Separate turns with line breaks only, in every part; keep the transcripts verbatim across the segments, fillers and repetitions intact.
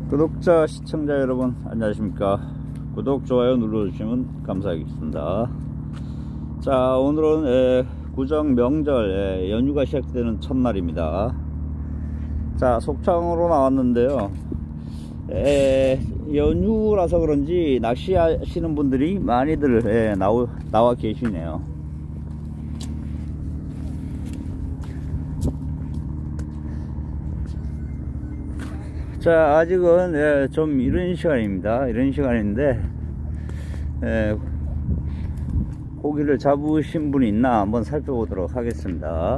구독자, 시청자 여러분 안녕하십니까. 구독, 좋아요 눌러주시면 감사하겠습니다. 자, 오늘은 에, 구정 명절 에, 연휴가 시작되는 첫날입니다. 자, 속창으로 나왔는데요. 에, 연휴라서 그런지 낚시하시는 분들이 많이들 에, 나오, 나와 계시네요. 자, 아직은 예, 좀 이른 시간입니다. 이른 시간인데 예, 고기를 잡으신 분이 있나 한번 살펴보도록 하겠습니다.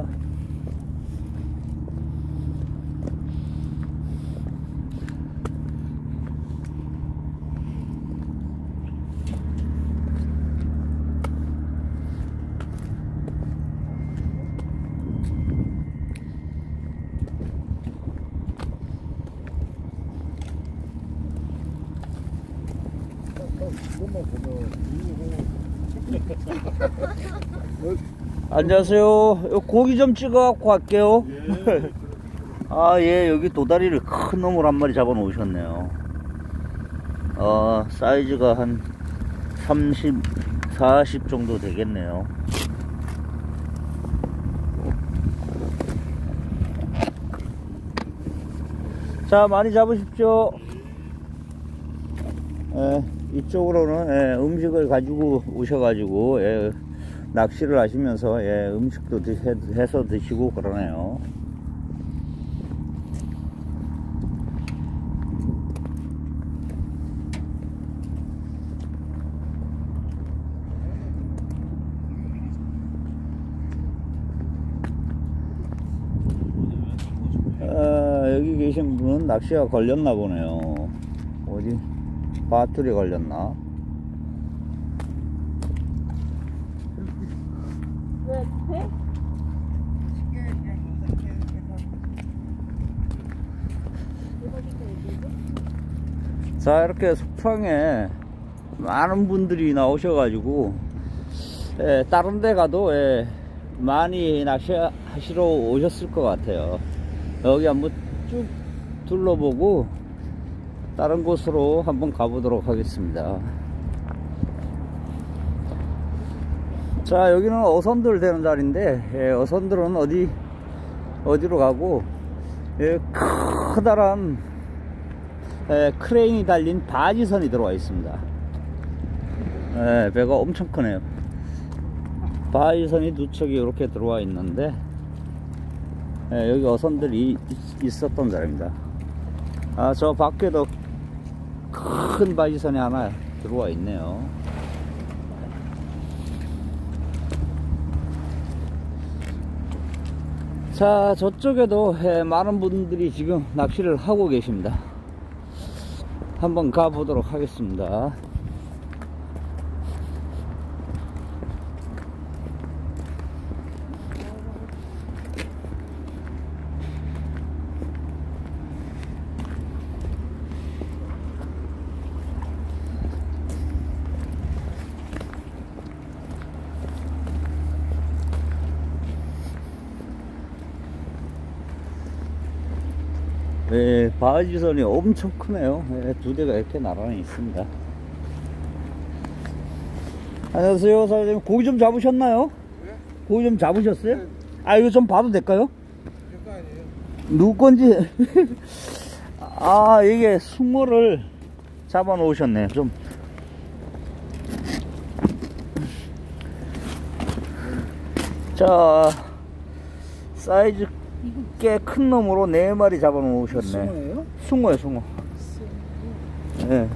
안녕하세요. 고기 좀 찍어 갖고 갈게요. 예. 아, 예, 여기 도다리를 큰 놈을 한 마리 잡아 놓으셨네요. 어, 사이즈가 한 삼십, 사십 정도 되겠네요. 자, 많이 잡으십시오. 예, 이쪽으로는 예, 음식을 가지고 오셔가지고 예, 낚시를 하시면서 예, 음식도 드, 해서 드시고 그러네요. 아, 여기 계신 분은 낚시가 걸렸나 보네요. 어디 바툴이 걸렸나? 왜? 자, 이렇게 속창에 많은 분들이 나오셔가지고 예, 다른 데 가도 예, 많이 낚시하시러 오셨을 것 같아요. 여기 한번 쭉 둘러보고 다른 곳으로 한번 가보도록 하겠습니다. 자, 여기는 어선들 되는 자리인데 예, 어선들은 어디 어디로 가고 예, 커다란 예, 크레인이 달린 바지선이 들어와 있습니다. 예, 배가 엄청 크네요. 바지선이 두 척이 이렇게 들어와 있는데 예, 여기 어선들이 있었던 자리입니다. 아, 저 밖에도 큰 바지선이 하나 들어와 있네요. 자, 저쪽에도 예, 많은 분들이 지금 낚시를 하고 계십니다. 한번 가보도록 하겠습니다. 네, 바지선이 엄청 크네요. 네, 두 대가 이렇게 나란히 있습니다. 안녕하세요, 사장님. 고기 좀 잡으셨나요? 네? 고기 좀 잡으셨어요? 네. 아, 이거 좀 봐도 될까요? 제 거 아니에요. 누구 건지. 아, 이게 숭어를 잡아 놓으셨네. 좀. 자, 사이즈 꽤 큰 놈으로 네 마리 잡아 놓으셨네. 숭어예요? 숭어요, 숭어. 예.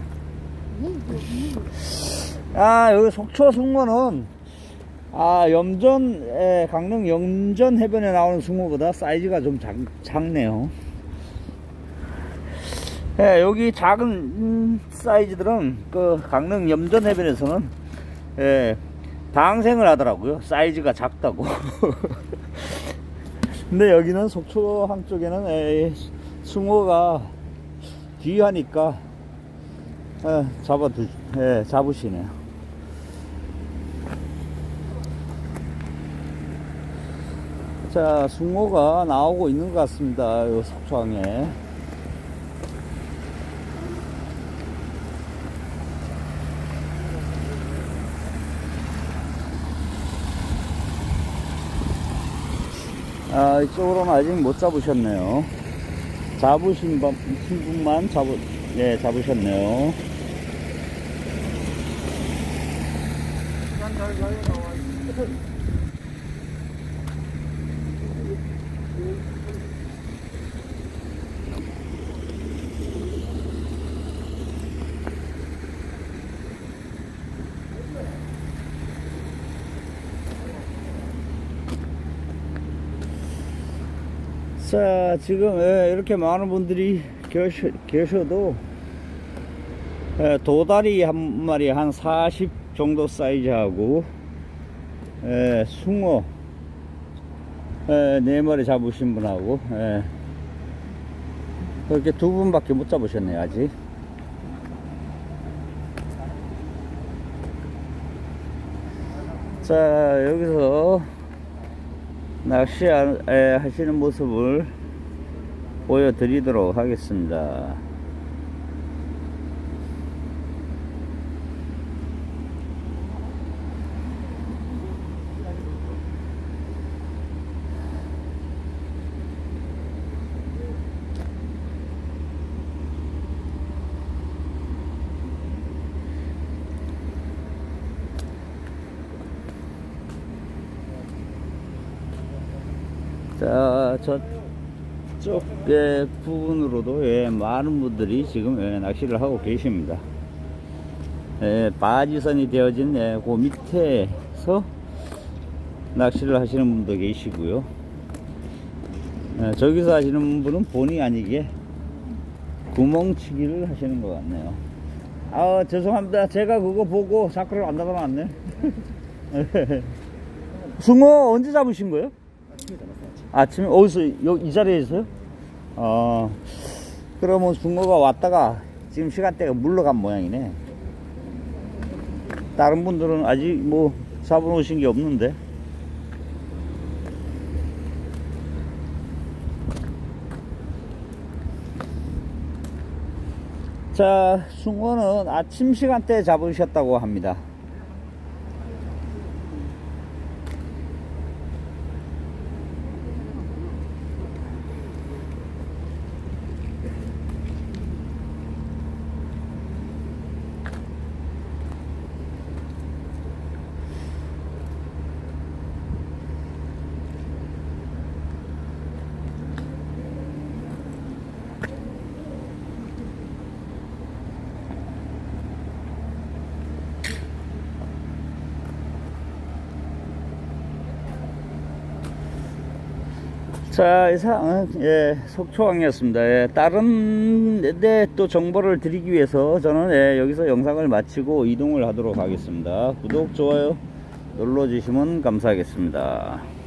아, 여기 속초 숭어는 아, 염전, 에, 강릉 염전 해변에 나오는 숭어보다 사이즈가 좀 작, 작네요. 예, 여기 작은 음, 사이즈들은 그 강릉 염전 해변에서는 예, 방생을 하더라고요. 사이즈가 작다고. 근데 여기는 속초항 쪽에는 에이, 숭어가 귀하니까 에, 잡아 두, 에, 잡으시네요. 자, 숭어가 나오고 있는 것 같습니다. 요 속초항에. 아, 이쪽으로는 아직 못 잡으셨네요. 잡으신 분만 잡으, 예, 잡으셨네요. 자, 지금 예, 이렇게 많은 분들이 계셔, 계셔도 예, 도다리 한 마리 한 사십 정도 사이즈하고 예, 숭어 예, 네 마리 잡으신 분하고 예, 그렇게 두 분밖에 못 잡으셨네요 아직. 자, 여기서 낚시 하시는 모습을 보여드리도록 하겠습니다. 자, 저쪽 예, 부분으로도 예, 많은 분들이 지금 예, 낚시를 하고 계십니다. 예, 바지선이 되어진 예, 그 밑에서 낚시를 하시는 분도 계시고요. 예, 저기서 하시는 분은 본의 아니게 구멍치기를 하시는 것 같네요. 아, 죄송합니다. 제가 그거 보고 자크를 안 잡아놨네. 숭어 언제 잡으신 거예요? 아침에 어디서? 여기 이 자리에서요? 어, 그러면 숭어가 왔다가 지금 시간대가 물러간 모양이네. 다른 분들은 아직 뭐 잡아놓으신 게 없는데. 자, 숭어는 아침 시간대에 잡으셨다고 합니다. 자, 이상, 예, 속초항이었습니다. 예, 다른 데 또 정보를 드리기 위해서 저는 예, 여기서 영상을 마치고 이동을 하도록 하겠습니다. 구독, 좋아요 눌러주시면 감사하겠습니다.